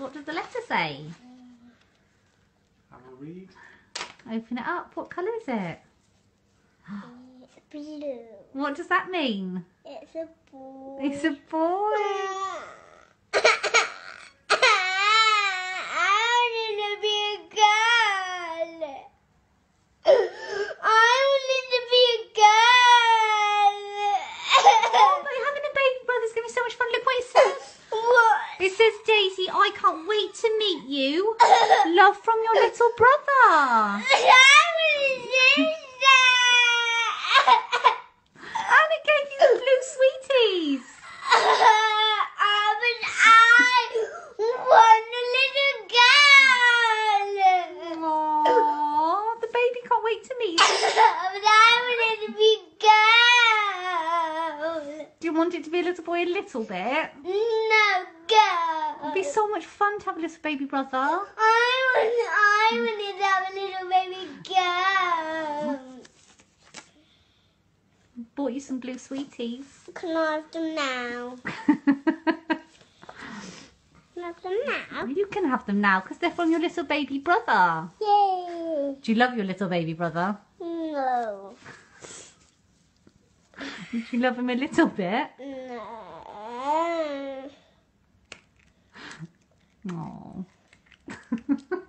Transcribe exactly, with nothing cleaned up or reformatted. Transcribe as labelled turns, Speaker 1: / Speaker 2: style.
Speaker 1: What does the letter say?
Speaker 2: Have a read.
Speaker 1: Open it up. What colour is it?
Speaker 3: Blue.
Speaker 1: What does that mean?
Speaker 3: It's a boy.
Speaker 1: It's a boy.
Speaker 3: I wanted to be a girl. I wanted to be a girl.
Speaker 1: Oh, but having a baby brother's going to be so much fun. Look what it says.
Speaker 3: What?
Speaker 1: It says, Daisy, I can't wait to meet you. Love from your little brother.
Speaker 3: I wanted to do that.
Speaker 1: And it gave you the blue sweeties.
Speaker 3: Uh, but I want a little girl.
Speaker 1: Aww, the baby can't wait to meet you.
Speaker 3: But I wanted to be a girl.
Speaker 1: Do you want it to be a little boy a little bit?
Speaker 3: No, girl.
Speaker 1: It'd be so much fun to have a little baby brother.
Speaker 3: I want, I wanted to have a little baby girl.
Speaker 1: Bought you some blue sweeties.
Speaker 3: Can I have them now? Can I have them now?
Speaker 1: You can have them now because they're from your little baby brother.
Speaker 3: Yay.
Speaker 1: Do you love your little baby brother?
Speaker 3: No.
Speaker 1: Do you love him a little bit?
Speaker 3: No.
Speaker 1: Aww.